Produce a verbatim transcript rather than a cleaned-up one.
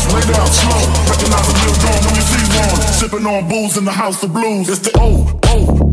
lay down slow. Recognize a real dawn when you see one. Sipping on booze in the house of blues. It's the O, O,